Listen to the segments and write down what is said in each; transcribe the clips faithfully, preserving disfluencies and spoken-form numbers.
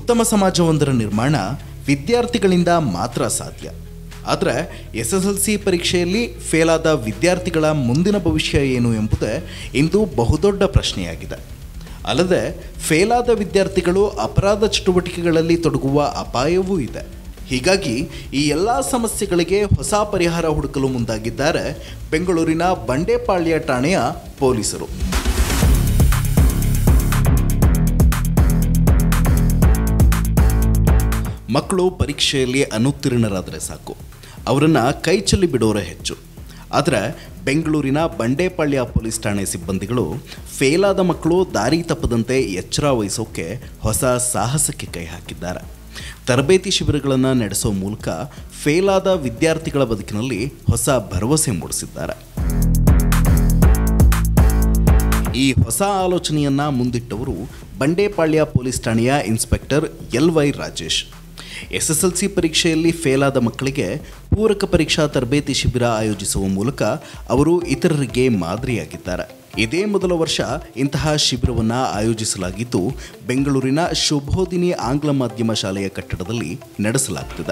ಉತ್ತಮ ಸಮಾಜವೊಂದರ ನಿರ್ಮಾಣ ವಿದ್ಯಾರ್ಥಿಗಳಿಂದ ಮಾತ್ರ ಸಾಧ್ಯ. ಆದರೆ ಎಸ್ ಎಸ್ ಎಲ್ ಸಿ ಪರೀಕ್ಷೆಯಲ್ಲಿ ಫೇಲಾದ ವಿದ್ಯಾರ್ಥಿಗಳ ಮುಂದಿನ ಭವಿಷ್ಯ ಏನು ಎಂಬುದೇ ಇಂದು ಬಹುದೊಡ್ಡ ಪ್ರಶ್ನೆಯಾಗಿದೆ. ಅಲ್ಲದೆ ಫೇಲಾದ ವಿದ್ಯಾರ್ಥಿಗಳು ಅಪರಾಧ ಚಟುವಟಿಕೆಗಳಲ್ಲಿ ತೊಡಗುವ ಅಪಾಯವೂ ಇದೆ. ಹೀಗಾಗಿ ಈ ಎಲ್ಲ ಸಮಸ್ಯೆಗಳಿಗೆ ಹೊಸ ಪರಿಹಾರ ಹುಡುಕಲು ಮುಂದಾಗಿದ್ದಾರೆ ಬೆಂಗಳೂರಿನ ಬಂಡೆಪಾಳ್ಯ ಠಾಣೆಯ ಪೊಲೀಸರು. ಮಕ್ಕಳು ಪರೀಕ್ಷೆಯಲ್ಲಿ ಅನುತ್ತೀರ್ಣರಾದರೆ ಸಾಕು, ಅವರನ್ನು ಕೈ ಚೆಲ್ಲಿ ಬಿಡೋರೇ ಹೆಚ್ಚು. ಆದರೆ ಬೆಂಗಳೂರಿನ ಬಂಡೆಪಾಳ್ಯ ಪೊಲೀಸ್ ಠಾಣೆ ಸಿಬ್ಬಂದಿಗಳು ಫೇಲಾದ ಮಕ್ಕಳು ದಾರಿ ತಪ್ಪದಂತೆ ಎಚ್ಚರ ವಹಿಸೋಕೆ ಹೊಸ ಸಾಹಸಕ್ಕೆ ಕೈ ಹಾಕಿದ್ದಾರೆ. ತರಬೇತಿ ಶಿಬಿರಗಳನ್ನು ನಡೆಸೋ ಮೂಲಕ ಫೇಲಾದ ವಿದ್ಯಾರ್ಥಿಗಳ ಬದುಕಿನಲ್ಲಿ ಹೊಸ ಭರವಸೆ ಮೂಡಿಸಿದ್ದಾರೆ. ಈ ಹೊಸ ಆಲೋಚನೆಯನ್ನು ಮುಂದಿಟ್ಟವರು ಬಂಡೆಪಾಳ್ಯ ಪೊಲೀಸ್ ಠಾಣೆಯ inspector L Y Rajesh. S S L C ಪರೀಕ್ಷೆಯಲ್ಲಿ ಫೇಲಾದ ಮಕ್ಕಳಿಗೆ ಪೂರಕ ಪರೀಕ್ಷಾ ತರಬೇತಿ ಶಿಬಿರ ಆಯೋಜಿಸುವ ಮೂಲಕ ಅವರು ಇತರರಿಗೆ ಮಾದರಿಯಾಗಿದ್ದಾರೆ. ಇದೇ ಮೊದಲ ವರ್ಷ ಇಂತಹ ಶಿಬಿರವನ್ನು ಆಯೋಜಿಸಲಾಗಿದ್ದು ಬೆಂಗಳೂರಿನ ಶುಭೋದಿನಿ ಆಂಗ್ಲ ಮಾಧ್ಯಮ ಶಾಲೆಯ ಕಟ್ಟಡದಲ್ಲಿ ನಡೆಸಲಾಗುತ್ತಿದೆ.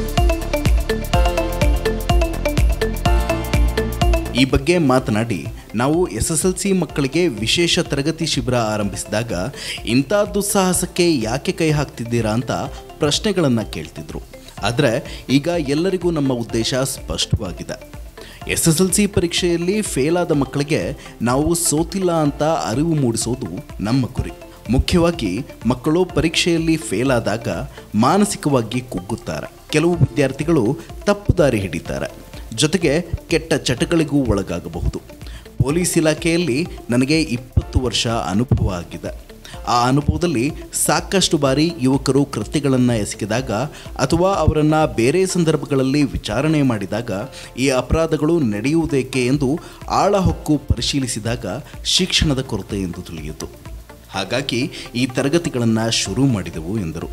ಈ ಬಗ್ಗೆ ಮಾತನಾಡಿ, ನಾವು ಎಸ್ ಎಸ್ ಎಲ್ ಸಿ ಮಕ್ಕಳಿಗೆ ವಿಶೇಷ ತರಗತಿ ಶಿಬಿರ ಆರಂಭಿಸಿದಾಗ ಇಂಥ ದುಸ್ಸಾಹಸಕ್ಕೆ ಯಾಕೆ ಕೈ ಹಾಕ್ತಿದ್ದೀರಾ ಅಂತ ಪ್ರಶ್ನೆಗಳನ್ನು ಕೇಳ್ತಿದ್ರು. ಆದರೆ ಈಗ ಎಲ್ಲರಿಗೂ ನಮ್ಮ ಉದ್ದೇಶ ಸ್ಪಷ್ಟವಾಗಿದೆ. ಎಸ್ ಎಸ್ ಎಲ್ ಸಿ ಪರೀಕ್ಷೆಯಲ್ಲಿ ಫೇಲಾದ ಮಕ್ಕಳಿಗೆ ನಾವು ಸೋತಿಲ್ಲ ಅಂತ ಅರಿವು ಮೂಡಿಸೋದು ನಮ್ಮ ಗುರಿ. ಮುಖ್ಯವಾಗಿ ಮಕ್ಕಳು ಪರೀಕ್ಷೆಯಲ್ಲಿ ಫೇಲಾದಾಗ ಮಾನಸಿಕವಾಗಿ ಕುಗ್ಗುತ್ತಾರೆ. ಕೆಲವು ವಿದ್ಯಾರ್ಥಿಗಳು ತಪ್ಪು ದಾರಿ ಹಿಡಿತಾರೆ, ಜೊತೆಗೆ ಕೆಟ್ಟ ಚಟಗಳಿಗೂ ಒಳಗಾಗಬಹುದು. ಪೊಲೀಸ್ ಇಲಾಖೆಯಲ್ಲಿ ನನಗೆ ಇಪ್ಪತ್ತು ವರ್ಷ ಅನುಭವ ಆಗಿದೆ. ಆ ಅನುಭವದಲ್ಲಿ ಸಾಕಷ್ಟು ಬಾರಿ ಯುವಕರು ಕೃತ್ಯಗಳನ್ನು ಎಸಗಿದಾಗ ಅಥವಾ ಅವರನ್ನು ಬೇರೆ ಸಂದರ್ಭಗಳಲ್ಲಿ ವಿಚಾರಣೆ ಮಾಡಿದಾಗ ಈ ಅಪರಾಧಗಳು ನಡೆಯುವುದೇಕೆ ಎಂದು ಆಳಹೊಕ್ಕು ಪರಿಶೀಲಿಸಿದಾಗ ಶಿಕ್ಷಣದ ಕೊರತೆ ಎಂದು ತಿಳಿಯಿತು. ಹಾಗಾಗಿ ಈ ತರಗತಿಗಳನ್ನು ಶುರು ಮಾಡಿದೆವು ಎಂದರು.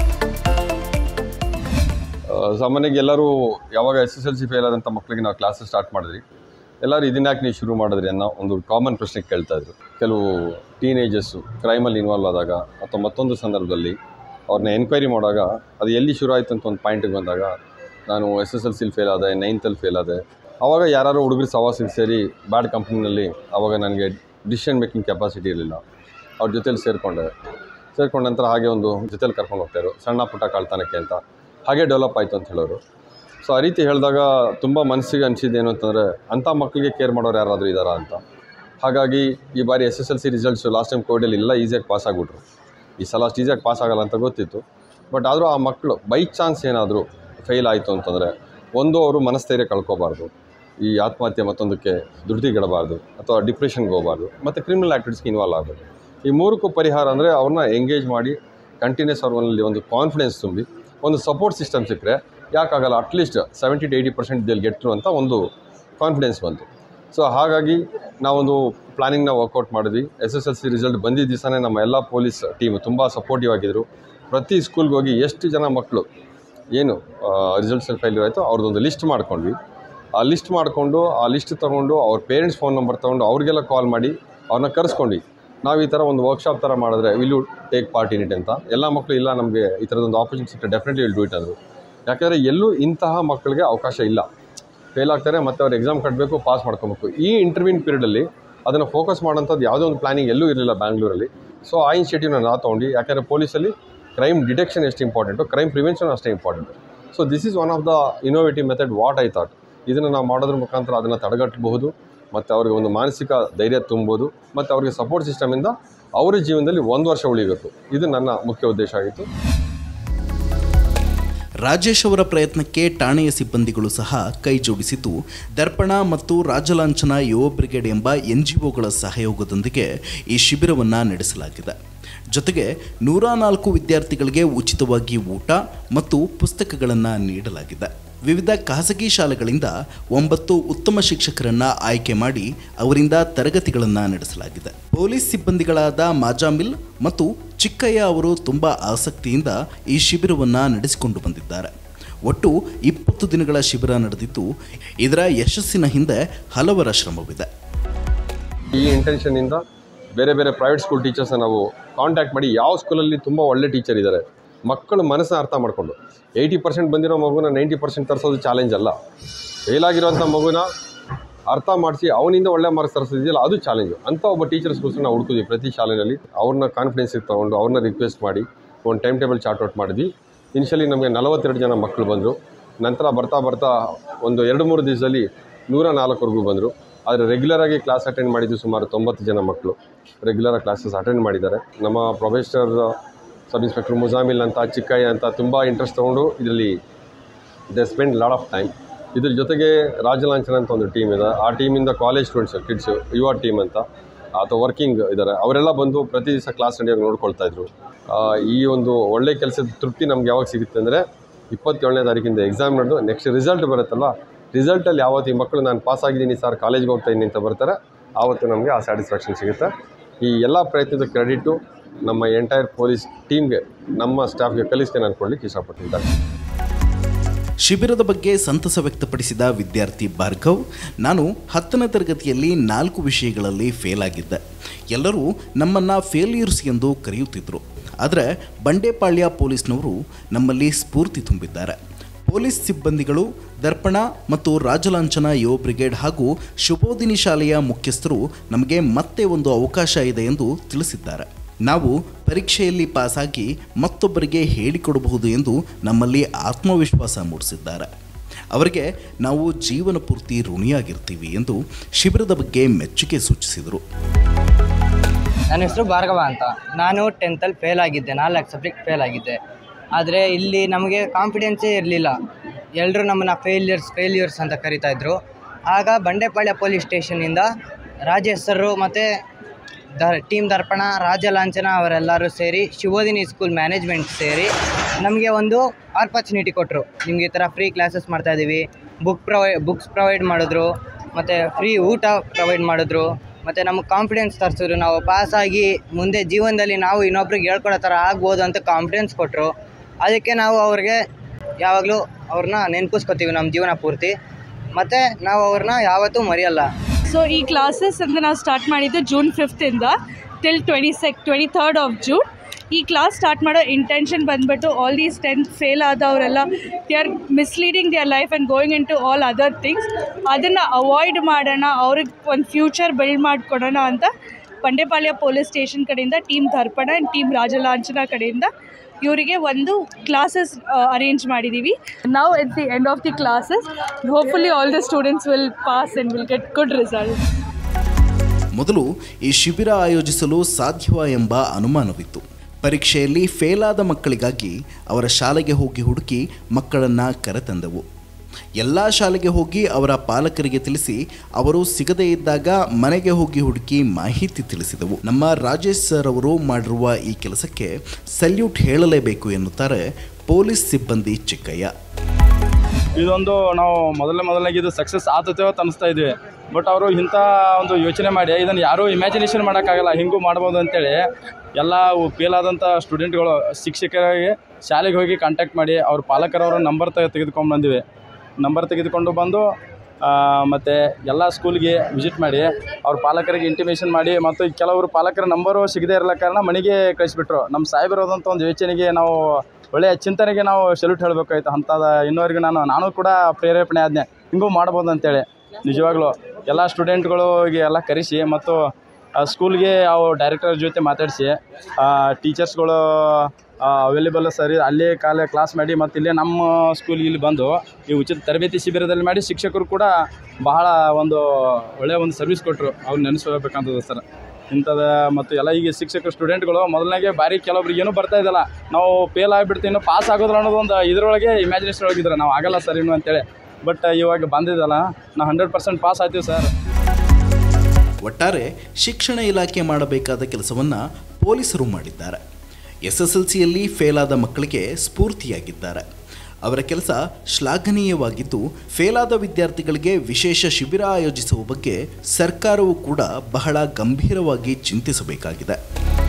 ಸಾಮಾನ್ಯವಾಗಿ ಎಲ್ಲರೂ ಯಾವಾಗ S S L C fail ಆದಂಥ ಮಕ್ಕಳಿಗೆ ನಾವು ಕ್ಲಾಸ್ ಸ್ಟಾರ್ಟ್ ಮಾಡಿದ್ರಿ, ಎಲ್ಲರೂ ಇದನ್ಯಾಕೆ ನೀವು ಶುರು ಮಾಡಿದ್ರಿ ಅನ್ನೋ ಒಂದು ಕಾಮನ್ ಪ್ರಶ್ನೆ ಕೇಳ್ತಾಯಿದ್ರು. ಕೆಲವು ಟೀನೇಜಸ್ಸು ಕ್ರೈಮಲ್ಲಿ ಇನ್ವಾಲ್ವ್ ಆದಾಗ ಅಥವಾ ಮತ್ತೊಂದು ಸಂದರ್ಭದಲ್ಲಿ ಅವ್ರನ್ನ ಎನ್ಕ್ವೈರಿ ಮಾಡುವಾಗ ಅದು ಎಲ್ಲಿ ಶುರು ಆಯಿತು ಅಂತ ಒಂದು ಪಾಯಿಂಟಿಗೆ ಬಂದಾಗ, ನಾನು ಎಸ್ ಎಸ್ ಎಲ್ ಸಿಲಿ ಫೇಲ್ ಆದೆ, ನೈನ್ತಲ್ಲಿ ಫೇಲ್ ಆದೆ, ಆವಾಗ ಯಾರು ಹುಡುಗರು ಸವಾಸಿಗೆ ಸೇರಿ ಬ್ಯಾಡ್ ಕಂಪ್ನಿನಲ್ಲಿ ಆವಾಗ ನನಗೆ ಡಿಸಿಷನ್ ಮೇಕಿಂಗ್ ಕೆಪಾಸಿಟಿ ಇರಲಿಲ್ಲ. ಅವ್ರ ಜೊತೇಲಿ ಸೇರಿಕೊಂಡೆ ಸೇರ್ಕೊಂಡ ನಂತರ ಹಾಗೆ ಒಂದು ಜೊತೇಲಿ ಕರ್ಕೊಂಡು ಹೋಗ್ತಾಯಿದ್ರು ಸಣ್ಣ ಪುಟ್ಟ ಕಳ್ತನಕ್ಕೆ ಅಂತ. ಹಾಗೆ ಡೆವಲಪ್ ಆಯಿತು ಅಂತ ಹೇಳೋರು. ಸೊ ಆ ರೀತಿ ಹೇಳಿದಾಗ ತುಂಬ ಮನಸ್ಸಿಗೆ ಅನಿಸಿದ್ದೇನು ಅಂತಂದರೆ, ಅಂಥ ಮಕ್ಕಳಿಗೆ ಕೇರ್ ಮಾಡೋರು ಯಾರಾದರೂ ಇದ್ದಾರಾ ಅಂತ. ಹಾಗಾಗಿ ಈ ಬಾರಿ S S L C results last time ಕೋವಿಡಲ್ಲಿ ಎಲ್ಲ ಈಸಿಯಾಗಿ ಪಾಸ್ ಆಗಿಬಿಟ್ರು. ಈ ಸಲ ಅಷ್ಟು ಈಸಿಯಾಗಿ ಪಾಸ್ ಆಗೋಲ್ಲ ಅಂತ ಗೊತ್ತಿತ್ತು. ಬಟ್ ಆದರೂ ಆ ಮಕ್ಕಳು ಬೈ ಚಾನ್ಸ್ ಏನಾದರೂ ಫೇಲ್ ಆಯಿತು ಅಂತಂದರೆ, ಒಂದು ಅವರು ಮನಸ್ಥೈರ್ಯ ಕಳ್ಕೊಬಾರ್ದು, ಈ ಆತ್ಮಹತ್ಯೆ ಮತ್ತೊಂದಕ್ಕೆ ದುಡ್ಡಿಗಿಡಬಾರ್ದು ಅಥವಾ ಡಿಪ್ರೆಷನ್ಗೆ ಹೋಗಬಾರ್ದು, ಮತ್ತು ಕ್ರಿಮಿನಲ್ ಆ್ಯಕ್ಟಿವಿಟೀಸ್ಗೆ ಇನ್ವಾಲ್ವ್ ಆಗಬೇಕು. ಈ ಮೂರಕ್ಕೂ ಪರಿಹಾರ ಅಂದರೆ ಅವ್ರನ್ನ ಎಂಗೇಜ್ ಮಾಡಿ ಕಂಟಿನ್ಯೂಸ್ ಅವ್ರಲ್ಲಿ ಒಂದು ಕಾನ್ಫಿಡೆನ್ಸ್ ತುಂಬಿ ಒಂದು ಸಪೋರ್ಟ್ ಸಿಸ್ಟಮ್ ಸಿಕ್ಕರೆ ಯಾಕಾಗಲ್ಲ, at least seventy to eighty percent they'll get through ಅಂತ ಒಂದು ಕಾನ್ಫಿಡೆನ್ಸ್ ಬಂತು. ಸೊ ಹಾಗಾಗಿ ನಾವೊಂದು ಪ್ಲಾನಿಂಗ್ನ ವರ್ಕೌಟ್ ಮಾಡಿದ್ವಿ. S S L C result ಬಂದಿದ್ದ ದಿವಸನೇ ನಮ್ಮ ಎಲ್ಲ ಪೊಲೀಸ್ ಟೀಮ್ ತುಂಬ ಸಪೋರ್ಟಿವ್ ಆಗಿದ್ದರು. ಪ್ರತಿ ಸ್ಕೂಲ್ಗೆ ಹೋಗಿ ಎಷ್ಟು ಜನ ಮಕ್ಕಳು ಏನು ರಿಸಲ್ಟ್ಸಲ್ಲಿ ಫೇಲ್ಯೂರ್ ಆಯಿತು ಅವ್ರದ್ದೊಂದು ಲಿಸ್ಟ್ ಮಾಡ್ಕೊಂಡ್ವಿ. ಆ ಲಿಸ್ಟ್ ಮಾಡಿಕೊಂಡು ಆ ಲಿಸ್ಟ್ ತೊಗೊಂಡು ಅವ್ರ ಪೇರೆಂಟ್ಸ್ ಫೋನ್ ನಂಬರ್ ತೊಗೊಂಡು ಅವ್ರಿಗೆಲ್ಲ ಕಾಲ್ ಮಾಡಿ ಅವ್ರನ್ನ ಕರೆಸ್ಕೊಂಡ್ವಿ. ನಾವು ಈ ಥರ ಒಂದು ವರ್ಕ್ಶಾಪ್ ಥರ ಮಾಡಿದ್ರೆ will you take part in it ಅಂತ. ಎಲ್ಲ ಮಕ್ಕಳು ಇಲ್ಲ, ನಮಗೆ ಈ ಥರದೊಂದು ಆಪರ್ಚುನಿಟಿ ಸಿಕ್ಕರೆ ಡೆಫಿನೆಟ್ಲಿ ವಿಲ್ ಡೂ ಇಟ್ ಅಂದರು. ಯಾಕೆಂದರೆ ಎಲ್ಲೂ ಇಂತಹ ಮಕ್ಕಳಿಗೆ ಅವಕಾಶ ಇಲ್ಲ. ಫೇಲ್ ಆಗ್ತಾರೆ, ಮತ್ತು ಅವ್ರು ಎಕ್ಸಾಮ್ ಕಟ್ಟಬೇಕು, ಪಾಸ್ ಮಾಡ್ಕೊಬೇಕು. ಈ ಇಂಟರ್ವ್ಯೂನ್ ಪೀರಿಯಡಲ್ಲಿ ಅದನ್ನು ಫೋಕಸ್ ಮಾಡೋಂಥದ್ದು ಯಾವುದೇ ಒಂದು ಪ್ಲಾನಿಂಗ್ ಎಲ್ಲೂ ಇರಲಿಲ್ಲ ಬ್ಯಾಂಗ್ಳೂರಲ್ಲಿ. ಸೊ ಆ ಇನಿಷಿಯೇಟಿವ್ನ ನಾವು ತೊಗೊಂಡು, ಯಾಕೆಂದರೆ ಪೊಲೀಸಲ್ಲಿ ಕ್ರೈಮ್ ಡಿಟೆಕ್ಷನ್ ಎಷ್ಟು ಇಂಪಾರ್ಟೆಂಟು, ಕ್ರೈಮ್ ಪ್ರಿವೆನ್ಷನ್ ಅಷ್ಟೇ important. So this is one of the innovative method what I thought. ಇದನ್ನು ನಾವು ಮಾಡೋದ್ರ ಮುಖಾಂತರ ಅದನ್ನು ತಡೆಗಟ್ಟಬಹುದು, ಮತ್ತು ಅವ್ರಿಗೆ ಒಂದು ಮಾನಸಿಕ ಧೈರ್ಯ ತುಂಬೋದು, ಮತ್ತು ಅವ್ರಿಗೆ ಸಪೋರ್ಟ್ ಸಿಸ್ಟಮಿಂದ ಅವರ ಜೀವನದಲ್ಲಿ ಒಂದು ವರ್ಷ ಉಳಿಬೇಕು. ಇದು ನನ್ನ ಮುಖ್ಯ ಉದ್ದೇಶ ಆಗಿತ್ತು. ರಾಜೇಶ್ ಅವರ ಪ್ರಯತ್ನಕ್ಕೆ ಠಾಣೆಯ ಸಿಬ್ಬಂದಿಗಳು ಸಹ ಕೈ ಜೋಡಿಸಿದ್ದು, ದರ್ಪಣ ಮತ್ತು ರಾಜಲಾಂಛನ ಯುವ ಬ್ರಿಗೇಡ್ ಎಂಬ ಎನ್ ಜಿ ಒಗಳ ಸಹಯೋಗದೊಂದಿಗೆ ಈ ಶಿಬಿರವನ್ನು ನಡೆಸಲಾಗಿದೆ. ಜೊತೆಗೆ ನೂರ ನಾಲ್ಕು ವಿದ್ಯಾರ್ಥಿಗಳಿಗೆ ಉಚಿತವಾಗಿ ಊಟ ಮತ್ತು ಪುಸ್ತಕಗಳನ್ನು ನೀಡಲಾಗಿದೆ. ವಿವಿಧ ಖಾಸಗಿ ಶಾಲೆಗಳಿಂದ ಒಂಬತ್ತು ಉತ್ತಮ ಶಿಕ್ಷಕರನ್ನು ಆಯ್ಕೆ ಮಾಡಿ ಅವರಿಂದ ತರಗತಿಗಳನ್ನು ನಡೆಸಲಾಗಿದೆ. ಪೊಲೀಸ್ ಸಿಬ್ಬಂದಿಗಳಾದ ಮಾಜಾಮಿಲ್ ಮತ್ತು ಚಿಕ್ಕಯ್ಯ ಅವರು ತುಂಬ ಆಸಕ್ತಿಯಿಂದ ಈ ಶಿಬಿರವನ್ನು ನಡೆಸಿಕೊಂಡು ಬಂದಿದ್ದಾರೆ. ಒಟ್ಟು ಇಪ್ಪತ್ತು ದಿನಗಳ ಶಿಬಿರ ನಡೆದಿದ್ದು, ಇದರ ಯಶಸ್ಸಿನ ಹಿಂದೆ ಹಲವರ ಶ್ರಮವಿದೆ. ಈ ಇಂಟೆನ್ಷನ್ನಿಂದ ಬೇರೆ ಬೇರೆ ಪ್ರೈವೇಟ್ ಸ್ಕೂಲ್ ಟೀಚರ್ಸ್ನ ನಾವು ಕಾಂಟ್ಯಾಕ್ಟ್ ಮಾಡಿ ಯಾವ ಸ್ಕೂಲಲ್ಲಿ ತುಂಬ ಒಳ್ಳೆ ಟೀಚರ್ ಇದ್ದಾರೆ, ಮಕ್ಕಳು ಮನಸ್ಸನ್ನ ಅರ್ಥ ಮಾಡಿಕೊಂಡು ಏಯ್ಟಿ ಪರ್ಸೆಂಟ್ ಬಂದಿರೋ ಮಗುನ ನೈಂಟಿ ಪರ್ಸೆಂಟ್ ತರಿಸೋದು ಚಾಲೆಂಜ್ ಅಲ್ಲ. ಫೇಲಾಗಿರೋಂಥ ಮಗುನ ಅರ್ಥ ಮಾಡಿಸಿ ಅವನಿಂದ ಒಳ್ಳೆ ಮಾರ್ಕ್ಸ್ ತರಿಸೋದಿದೆಯಲ್ಲ ಅದು ಚಾಲೆಂಜು. ಅಂಥ ಒಬ್ಬ ಟೀಚರ್ಸ್ಗೋಸ್ಕರ ನಾವು ಹುಡುಕಿದ್ವಿ ಪ್ರತಿ ಶಾಲೆಯಲ್ಲಿ. ಅವ್ರನ್ನ ಕಾನ್ಫಿಡೆನ್ಸಿಗೆ ತೊಗೊಂಡು ಅವ್ರನ್ನ ರಿಕ್ವೆಸ್ಟ್ ಮಾಡಿ ಒಂದು ಟೈಮ್ ಟೇಬಲ್ ಚಾರ್ಟ್ ಔಟ್ ಮಾಡಿದ್ವಿ. ಇನಿಷಿಯಲಿ ನಮಗೆ ನಲವತ್ತೆರಡು ಜನ ಮಕ್ಕಳು ಬಂದರು. ನಂತರ ಬರ್ತಾ ಬರ್ತಾ ಒಂದು ಎರಡು ಮೂರು ದಿವಸದಲ್ಲಿ ನೂರ ನಾಲ್ಕವರೆಗೂ ಬಂದರು. ಆದರೆ ರೆಗ್ಯುಲರಾಗಿ ಕ್ಲಾಸ್ ಅಟೆಂಡ್ ಮಾಡಿದ್ದು ಸುಮಾರು ತೊಂಬತ್ತು ಜನ ಮಕ್ಕಳು ರೆಗ್ಯುಲರಾಗಿ ಕ್ಲಾಸಸ್ ಅಟೆಂಡ್ ಮಾಡಿದ್ದಾರೆ. ನಮ್ಮ ಪ್ರೊಫೆಸರ್ ಸಬ್ ಇನ್ಸ್ಪೆಕ್ಟರ್ ಮುಜಾಮಿಲ್ ಅಂತ, ಚಿಕ್ಕಯ್ಯ ಅಂತ ತುಂಬ ಇಂಟ್ರೆಸ್ಟ್ ತೊಗೊಂಡು ಇದರಲ್ಲಿ they spend lot of time. ಇದ್ರ ಜೊತೆಗೆ ರಾಜಲಾಂಛನ ಅಂತ ಒಂದು ಟೀಮ್ ಇದೆ. ಆ ಟೀಮಿಂದ ಕಾಲೇಜ್ ಸ್ಟೂಡೆಂಟ್ಸ್ ಕಿಡ್ಸು ಯುವ ಟೀಮ್ ಅಂತ ಅಥವಾ ವರ್ಕಿಂಗ್ ಇದ್ದಾರೆ, ಅವರೆಲ್ಲ ಬಂದು ಪ್ರತಿ ದಿವಸ ಕ್ಲಾಸ್ ನಡೆಯೋಕೆ ನೋಡ್ಕೊಳ್ತಾಯಿದ್ರು. ಈ ಒಂದು ಒಳ್ಳೆ ಕೆಲಸದ ತೃಪ್ತಿ ನಮ್ಗೆ ಯಾವಾಗ ಸಿಗುತ್ತೆ ಅಂದರೆ ಇಪ್ಪತ್ತೇಳನೇ ತಾರೀಕಿಂದ ಎಕ್ಸಾಮ್ ನಡೆದು ನೆಕ್ಸ್ಟ್ ರಿಸಲ್ಟ್ ಬರುತ್ತಲ್ಲ, ರಿಸಲ್ಟಲ್ಲಿ ಯಾವತ್ತು ಈ ಮಕ್ಕಳು ನಾನು ಪಾಸ್ ಆಗಿದ್ದೀನಿ ಸರ್ ಕಾಲೇಜ್ಗೆ ಹೋಗ್ತಾಯಿದ್ದೀನಿ ಅಂತ ಬರ್ತಾರೆ, ಆವತ್ತು ನಮಗೆ ಆ ಸ್ಯಾಟಿಸ್ಫ್ಯಾಕ್ಷನ್ ಸಿಗುತ್ತೆ. ಈ ಎಲ್ಲ ಪ್ರಯತ್ನದ ಕ್ರೆಡಿಟು ನಮ್ಮ ಎಂಟೈರ್ ಪೊಲೀಸ್ ಟೀಮ್ಗೆ, ನಮ್ಮ ಸ್ಟಾಫ್ಗೆ ಕಲಿಸ್ತೇನೆ ಅಂದ್ಕೊಳ್ಳಿಕ್ಕೆ ಇಷ್ಟಪಟ್ಟಿದ್ದಾರೆ. ಶಿಬಿರದ ಬಗ್ಗೆ ಸಂತಸ ವ್ಯಕ್ತಪಡಿಸಿದ ವಿದ್ಯಾರ್ಥಿ ಭಾರ್ಗವ್, ನಾನು ಹತ್ತನೇ ತರಗತಿಯಲ್ಲಿ ನಾಲ್ಕು ವಿಷಯಗಳಲ್ಲಿ ಫೇಲ್ ಆಗಿದ್ದೆ. ಎಲ್ಲರೂ ನಮ್ಮನ್ನು ಫೇಲ್ಯೂರ್ಸ್ ಎಂದು ಕರೆಯುತ್ತಿದ್ದರು. ಆದರೆ ಬಂಡೆಪಾಳ್ಯ ಪೊಲೀಸ್ನವರು ನಮ್ಮಲ್ಲಿ ಸ್ಫೂರ್ತಿ ತುಂಬಿದ್ದಾರೆ. ಪೊಲೀಸ್ ಸಿಬ್ಬಂದಿಗಳು, ದರ್ಪಣ ಮತ್ತು ರಾಜಲಾಂಛನ ಯುವ ಬ್ರಿಗೇಡ್ ಹಾಗೂ ಶುಭೋದಿನಿ ಶಾಲೆಯ ಮುಖ್ಯಸ್ಥರು ನಮಗೆ ಮತ್ತೆ ಒಂದು ಅವಕಾಶ ಇದೆ ಎಂದು ತಿಳಿಸಿದ್ದಾರೆ. ನಾವು ಪರೀಕ್ಷೆಯಲ್ಲಿ ಪಾಸಾಗಿ ಮತ್ತೊಬ್ಬರಿಗೆ ಹೇಳಿಕೊಡಬಹುದು ಎಂದು ನಮ್ಮಲ್ಲಿ ಆತ್ಮವಿಶ್ವಾಸ ಮೂಡಿಸಿದ್ದಾರೆ. ಅವರಿಗೆ ನಾವು ಜೀವನ ಪೂರ್ತಿ ಋಣಿಯಾಗಿರ್ತೀವಿ ಎಂದು ಶಿಬಿರದ ಬಗ್ಗೆ ಮೆಚ್ಚುಗೆ ಸೂಚಿಸಿದರು. ನನ್ನ ಹೆಸರು ಭಾರ್ಗವ ಅಂತ. ನಾನು ಟೆಂತಲ್ಲಿ ಫೇಲ್ ಆಗಿದ್ದೆ, ನಾಲ್ಕು ಸಬ್ಜೆಕ್ಟ್ ಫೇಲ್ ಆಗಿದ್ದೆ. ಆದರೆ ಇಲ್ಲಿ ನಮಗೆ ಕಾನ್ಫಿಡೆನ್ಸೇ ಇರಲಿಲ್ಲ. ಎಲ್ಲರೂ ನಮ್ಮನ್ನು ಫೇಲ್ಯೂರ್ಸ್ ಫೇಲ್ಯೂರ್ಸ್ ಅಂತ ಕರಿತಾಯಿದ್ರು. ಆಗ ಬಂಡೆಪಾಳ್ಯ ಪೊಲೀಸ್ ಸ್ಟೇಷನಿಂದ ರಾಜೇಶ್ ಸರು ಮತ್ತು ದ ಟೀಮ್ ದರ್ಪಣ, ರಾಜಲಾಂಛನ ಅವರೆಲ್ಲರೂ ಸೇರಿ ಶುಭೋದಿನಿ ಸ್ಕೂಲ್ ಮ್ಯಾನೇಜ್ಮೆಂಟ್ ಸೇರಿ ನಮಗೆ ಒಂದು ಆಪರ್ಚುನಿಟಿ ಕೊಟ್ಟರು. ನಿಮಗೆ ಈ ಥರ ಫ್ರೀ ಕ್ಲಾಸಸ್ ಮಾಡ್ತಾಯಿದ್ದೀವಿ, ಬುಕ್ ಪ್ರೊವೈ ಬುಕ್ಸ್ ಪ್ರೊವೈಡ್ ಮಾಡಿದ್ರು, ಮತ್ತು ಫ್ರೀ ಊಟ ಪ್ರೊವೈಡ್ ಮಾಡಿದ್ರು, ಮತ್ತು ನಮಗೆ ಕಾನ್ಫಿಡೆನ್ಸ್ ತರಿಸಿದ್ರು. ನಾವು ಪಾಸಾಗಿ ಮುಂದೆ ಜೀವನದಲ್ಲಿ ನಾವು ಇನ್ನೊಬ್ರಿಗೆ ಹೇಳ್ಕೊಡೋ ಥರ ಆಗ್ಬೋದು ಅಂತ ಕಾನ್ಫಿಡೆನ್ಸ್ ಕೊಟ್ಟರು. ಅದಕ್ಕೆ ನಾವು ಅವ್ರಿಗೆ ಯಾವಾಗಲೂ ಅವ್ರನ್ನ ನೆನಪಿಸ್ಕೊತೀವಿ ನಮ್ಮ ಜೀವನ ಪೂರ್ತಿ, ಮತ್ತು ನಾವು ಅವ್ರನ್ನ ಯಾವತ್ತೂ ಮರೆಯಲ್ಲ. ಸೊ ಈ ಕ್ಲಾಸಸ್ ಅಂದರೆ ನಾವು ಸ್ಟಾರ್ಟ್ ಮಾಡಿದ್ದು ಜೂನ್ ಫಿಫ್ತಿಂದ till twenty second twenty third of June. ಈ ಕ್ಲಾಸ್ ಸ್ಟಾರ್ಟ್ ಮಾಡೋ ಇಂಟೆನ್ಷನ್ ಬಂದುಬಿಟ್ಟು ಆಲ್ ದೀಸ್ ಟೆಂತ್ ಫೇಲ್ ಆದವರೆಲ್ಲ they are misleading their life and going into all other things. ಅದನ್ನು ಅವಾಯ್ಡ್ ಮಾಡೋಣ, ಅವ್ರಿಗೆ ಒಂದು ಫ್ಯೂಚರ್ ಬಿಲ್ಡ್ ಮಾಡಿಕೊಡೋಣ ಅಂತ ಬಂಡೆಪಾಳ್ಯ ಪೊಲೀಸ್ ಸ್ಟೇಷನ್ ಕಡೆಯಿಂದ team Darpana and team Rajalanchana ಕಡೆಯಿಂದ ಇವರಿಗೆ ಒಂದು ಕ್ಲಾಸಸ್ ಅರೇಂಜ್ ಮಾಡಿದ್ದೀವಿ. ನಾವು at the end of the classes hopefully all the students will pass and will get good result. ಮೊದಲು ಈ ಶಿಬಿರ ಆಯೋಜಿಸಲು ಸಾಧ್ಯವಾ ಎಂಬ ಅನುಮಾನವಿತ್ತು. ಪರೀಕ್ಷೆಯಲ್ಲಿ ಫೇಲಾದ ಮಕ್ಕಳಿಗಾಗಿ ಅವರ ಶಾಲೆಗೆ ಹೋಗಿ ಹುಡುಕಿ ಮಕ್ಕಳನ್ನು ಕರೆತಂದೆವು. ಎಲ್ಲ ಶಾಲೆಗೆ ಹೋಗಿ ಅವರ ಪಾಲಕರಿಗೆ ತಿಳಿಸಿ ಅವರು ಸಿಗದೇ ಇದ್ದಾಗ ಮನೆಗೆ ಹೋಗಿ ಹುಡುಕಿ ಮಾಹಿತಿ ತಿಳಿಸಿದೆವು. ನಮ್ಮ ರಾಜೇಶ್ ಸರ್ ಅವರು ಮಾಡಿರುವ ಈ ಕೆಲಸಕ್ಕೆ ಸಲ್ಯೂಟ್ ಹೇಳಲೇಬೇಕು ಎನ್ನುತ್ತಾರೆ ಪೊಲೀಸ್ ಸಿಬ್ಬಂದಿ ಚಿಕ್ಕಯ್ಯ. ಇದೊಂದು ನಾವು ಮೊದಲನೇ ಮೊದಲನೇಗೆ ಇದು ಸಕ್ಸಸ್ ಆತತೇವೋ ಅನ್ನಿಸ್ತಾ ಇದ್ವಿ. ಬಟ್ ಅವರು ಇಂಥ ಒಂದು ಯೋಚನೆ ಮಾಡಿ ಇದನ್ನು ಯಾರೂ ಇಮ್ಯಾಜಿನೇಷನ್ ಮಾಡೋಕ್ಕಾಗಲ್ಲ, ಹಿಂಗೂ ಮಾಡ್ಬೋದು ಅಂತೇಳಿ ಎಲ್ಲ ಫೇಲ್ ಆದಂಥ ಸ್ಟೂಡೆಂಟ್ಗಳು ಶಿಕ್ಷಕರಿಗೆ ಶಾಲೆಗೆ ಹೋಗಿ ಕಾಂಟ್ಯಾಕ್ಟ್ ಮಾಡಿ ಅವ್ರ ಪಾಲಕರವರ ನಂಬರ್ ತೆಗೆದುಕೊಂಡು ಬಂದಿವಿ. ನಂಬರ್ ತೆಗೆದುಕೊಂಡು ಬಂದು ಮತ್ತು ಎಲ್ಲ ಸ್ಕೂಲ್ಗೆ ವಿಸಿಟ್ ಮಾಡಿ ಅವ್ರ ಪಾಲಕರಿಗೆ ಇಂಟಿಮೇಷನ್ ಮಾಡಿ, ಮತ್ತು ಕೆಲವರು ಪಾಲಕರ ನಂಬರು ಸಿಗದೇ ಇರಲ್ಲ ಕಾರಣ ಮನೆಗೆ ಕಳಿಸ್ಬಿಟ್ರು. ನಮ್ಮ ಸಾಹೇಬರೋದಂಥ ಒಂದು ಯೋಚನೆಗೆ ನಾವು ಒಳ್ಳೆಯ ಚಿಂತನೆಗೆ ನಾವು ಸಲ್ಯೂಟ್ ಹೇಳಬೇಕಾಯ್ತು. ಅಂಥದ್ದು ಇನ್ನೋರಿಗೆ ನಾನು ನಾನು ಕೂಡ ಪ್ರೇರೇಪಣೆ ಆದ್ನೆ, ಹಿಂಗೂ ಮಾಡ್ಬೋದು ಅಂತೇಳಿ. ನಿಜವಾಗ್ಲೂ ಎಲ್ಲ ಸ್ಟೂಡೆಂಟ್ಗಳಿಗೆ ಎಲ್ಲ ಕರೆಸಿ ಮತ್ತು ಸ್ಕೂಲ್ಗೆ ಅವು ಡೈರೆಕ್ಟರ್ ಜೊತೆ ಮಾತಾಡಿಸಿ ಟೀಚರ್ಸ್ಗಳು ಅವೈಲೇಬಲ್ ಸರಿ ಅಲ್ಲೇ ಕಾಲೇ ಕ್ಲಾಸ್ ಮಾಡಿ ಮತ್ತು ಇಲ್ಲೇ ನಮ್ಮ ಸ್ಕೂಲಿಗೆ ಇಲ್ಲಿ ಬಂದು ಈ ಉಚಿತ ತರಬೇತಿ ಶಿಬಿರದಲ್ಲಿ ಮಾಡಿ ಶಿಕ್ಷಕರು ಕೂಡ ಬಹಳ ಒಂದು ಒಳ್ಳೆಯ ಒಂದು ಸರ್ವಿಸ್ ಕೊಟ್ಟರು. ಅವ್ರು ನೆನೆಸ್ಕೋಬೇಕಂತದ ಸರ್ ಇಂಥದ್ದು. ಮತ್ತು ಎಲ್ಲ ಈಗ ಶಿಕ್ಷಕರು ಸ್ಟೂಡೆಂಟ್ಗಳು ಮೊದಲನಾಗೆ ಭಾರಿ ಕೆಲವೊಬ್ರಿಗೆ ಏನೂ ಬರ್ತಾ ಇದ್ದಲ್ಲ, ನಾವು ಫೇಲ್ ಆಗಿಬಿಡ್ತೀವಿ ಇನ್ನೂ ಪಾಸ್ ಆಗೋದಿಲ್ಲ ಅನ್ನೋದು ಒಂದು ಇದರೊಳಗೆ ಇಮ್ಯಾಜಿನೇಷನ್ ಒಳಗಿದ್ರೆ ನಾವು ಆಗಲ್ಲ ಸರ್ ಇನ್ನು ಅಂತೇಳಿ. ಬಟ್ ಇವಾಗ ಬಂದಿದ್ದಲ್ಲ ನಾವು ಹಂಡ್ರೆಡ್ ಪರ್ಸೆಂಟ್ ಪಾಸ್ ಆಯ್ತೀವಿ ಸರ್. ಒಟ್ಟಾರೆ ಶಿಕ್ಷಣ ಇಲಾಖೆ ಮಾಡಬೇಕಾದ ಕೆಲಸವನ್ನು ಪೊಲೀಸರು ಮಾಡಿದ್ದಾರೆ. ಎಸ್ ಎಸ್ ಎಲ್ ಸಿಯಲ್ಲಿ ಫೇಲಾದ ಮಕ್ಕಳಿಗೆ ಸ್ಫೂರ್ತಿಯಾಗಿದ್ದಾರೆ. ಅವರ ಕೆಲಸ ಶ್ಲಾಘನೀಯವಾಗಿದ್ದು, ಫೇಲಾದ ವಿದ್ಯಾರ್ಥಿಗಳಿಗೆ ವಿಶೇಷ ಶಿಬಿರ ಆಯೋಜಿಸುವ ಬಗ್ಗೆ ಸರ್ಕಾರವು ಕೂಡ ಬಹಳ ಗಂಭೀರವಾಗಿ ಚಿಂತಿಸಬೇಕಾಗಿದೆ.